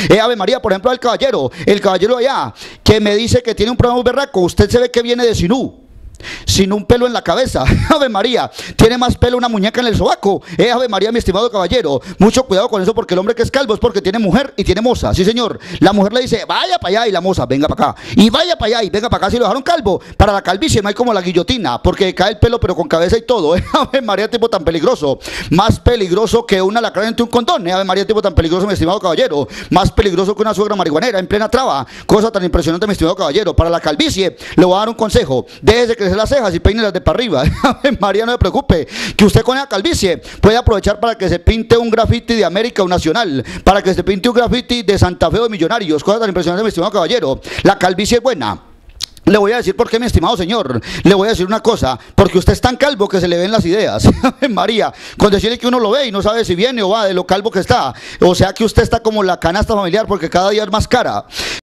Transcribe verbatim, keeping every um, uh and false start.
Eh, Ave María, por ejemplo, al caballero, el caballero allá, que me dice que tiene un problema muy berraco, usted se ve que viene de Sinú, sin un pelo en la cabeza. Ave María, tiene más pelo una muñeca en el sobaco. Eh, Ave María, mi estimado caballero, mucho cuidado con eso, porque el hombre que es calvo es porque tiene mujer y tiene moza. Sí, señor. La mujer le dice, vaya para allá, y la moza, venga para acá. Y vaya para allá y venga para acá. Si lo dejaron calvo, para la calvicie no hay como la guillotina, porque cae el pelo pero con cabeza y todo. Eh, Ave María, tipo tan peligroso. Más peligroso que una lacrana entre un condón. Eh, Ave María, tipo tan peligroso, mi estimado caballero. Más peligroso que una suegra marihuanera en plena traba. Cosa tan impresionante, mi estimado caballero. Para la calvicie, le voy a dar un consejo. Déjese crecer las cejas y peínelas de para arriba. María, no se preocupe, que usted con esa calvicie puede aprovechar para que se pinte un graffiti de América o Nacional, para que se pinte un graffiti de Santa Fe o de Millonarios. Cosa tan impresionante, mi estimado caballero. La calvicie es buena. Le voy a decir por qué, mi estimado señor. Le voy a decir una cosa, porque usted es tan calvo que se le ven las ideas. María, con decirle que uno lo ve y no sabe si viene o va de lo calvo que está. O sea que usted está como la canasta familiar, porque cada día es más cara.